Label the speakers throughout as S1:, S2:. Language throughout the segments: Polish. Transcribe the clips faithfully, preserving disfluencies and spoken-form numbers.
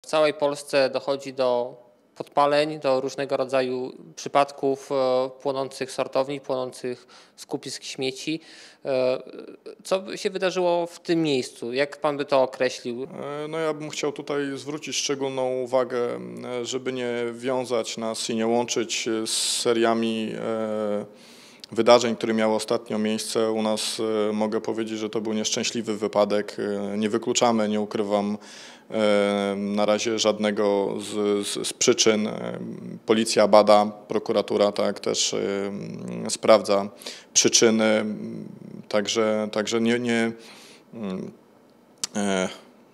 S1: W całej Polsce dochodzi do podpaleń, do różnego rodzaju przypadków płonących sortowni, płonących skupisk śmieci. Co by się wydarzyło w tym miejscu? Jak pan by to określił?
S2: No ja bym chciał tutaj zwrócić szczególną uwagę, żeby nie wiązać nas i nie łączyć z seriami wydarzeń, które miały ostatnio miejsce. U nas mogę powiedzieć, że to był nieszczęśliwy wypadek. Nie wykluczamy, nie ukrywam na razie żadnego z, z, z przyczyn. Policja bada, prokuratura tak też sprawdza przyczyny, także, także nie, nie e,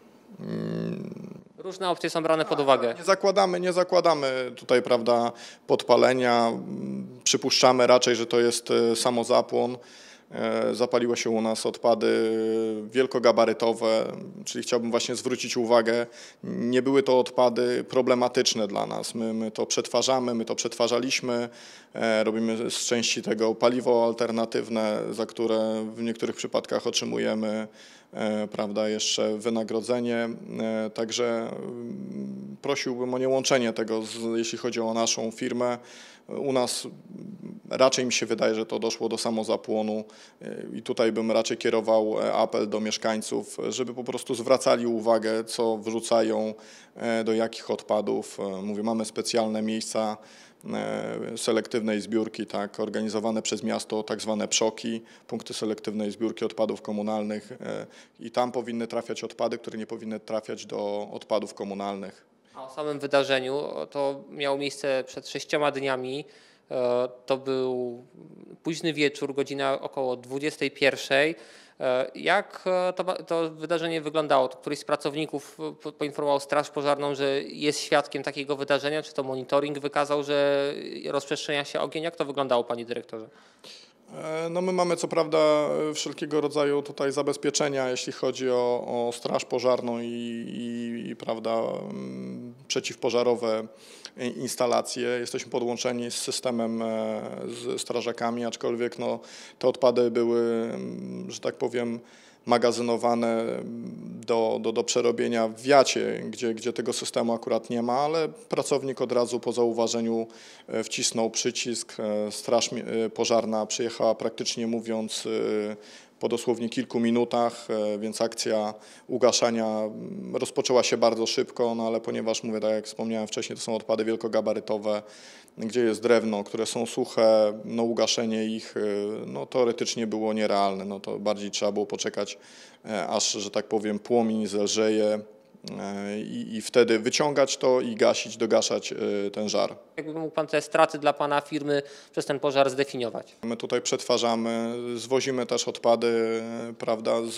S1: Różne opcje są brane pod uwagę.
S2: Nie zakładamy, nie zakładamy tutaj, prawda, podpalenia. Przypuszczamy raczej, że to jest samozapłon. Zapaliły się u nas odpady wielkogabarytowe, czyli chciałbym właśnie zwrócić uwagę, nie były to odpady problematyczne dla nas. My, my to przetwarzamy, my to przetwarzaliśmy, robimy z części tego paliwo alternatywne, za które w niektórych przypadkach otrzymujemy, prawda, jeszcze wynagrodzenie. Także prosiłbym o niełączenie tego, z, jeśli chodzi o naszą firmę. U nas raczej mi się wydaje, że to doszło do samozapłonu i tutaj bym raczej kierował apel do mieszkańców, żeby po prostu zwracali uwagę, co wrzucają, do jakich odpadów. Mówię, mamy specjalne miejsca selektywnej zbiórki, tak, organizowane przez miasto, tak zwane PSZOki, punkty selektywnej zbiórki odpadów komunalnych, i tam powinny trafiać odpady, które nie powinny trafiać do odpadów komunalnych.
S1: A o samym wydarzeniu, to miało miejsce przed sześcioma dniami. To był późny wieczór, godzina około dwudziestej pierwszej. Jak to, to wydarzenie wyglądało? To któryś z pracowników poinformował Straż Pożarną, że jest świadkiem takiego wydarzenia? Czy to monitoring wykazał, że rozprzestrzenia się ogień? Jak to wyglądało, panie dyrektorze?
S2: No my mamy co prawda wszelkiego rodzaju tutaj zabezpieczenia, jeśli chodzi o, o straż pożarną i, i, i prawda, przeciwpożarowe instalacje. Jesteśmy podłączeni z systemem, z strażakami, aczkolwiek no, te odpady były, że tak powiem, magazynowane do, do, do przerobienia w wiacie, gdzie, gdzie tego systemu akurat nie ma, ale pracownik od razu po zauważeniu wcisnął przycisk. Straż pożarna przyjechała, praktycznie mówiąc, po dosłownie kilku minutach, więc akcja ugaszania rozpoczęła się bardzo szybko, no ale ponieważ, mówię, tak jak wspomniałem wcześniej, to są odpady wielkogabarytowe, gdzie jest drewno, które są suche, no ugaszenie ich no, teoretycznie było nierealne. No to bardziej trzeba było poczekać, aż, że tak powiem, płomień zelżeje i, i wtedy wyciągać to i gasić, dogaszać ten żar.
S1: Jakby mógł pan te straty dla pana firmy przez ten pożar zdefiniować?
S2: My tutaj przetwarzamy, zwozimy też odpady, prawda, z,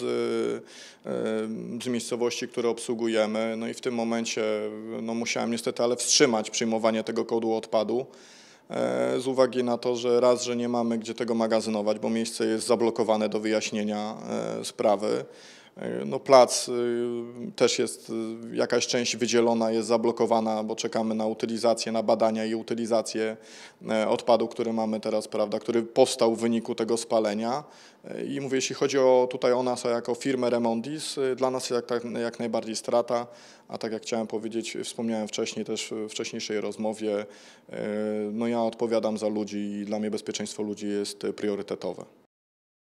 S2: z miejscowości, które obsługujemy. No i w tym momencie no, musiałem niestety ale wstrzymać przyjmowanie tego kodu odpadu, z uwagi na to, że raz, że nie mamy gdzie tego magazynować, bo miejsce jest zablokowane do wyjaśnienia sprawy. No plac też jest, jakaś część wydzielona jest zablokowana, bo czekamy na utylizację, na badania i utylizację odpadu, który mamy teraz, prawda, który powstał w wyniku tego spalenia. I mówię, jeśli chodzi o, tutaj o nas jako firmę Remondis, dla nas jak, jak najbardziej strata, a tak jak chciałem powiedzieć, wspomniałem wcześniej też w wcześniejszej rozmowie, no ja odpowiadam za ludzi i dla mnie bezpieczeństwo ludzi jest priorytetowe.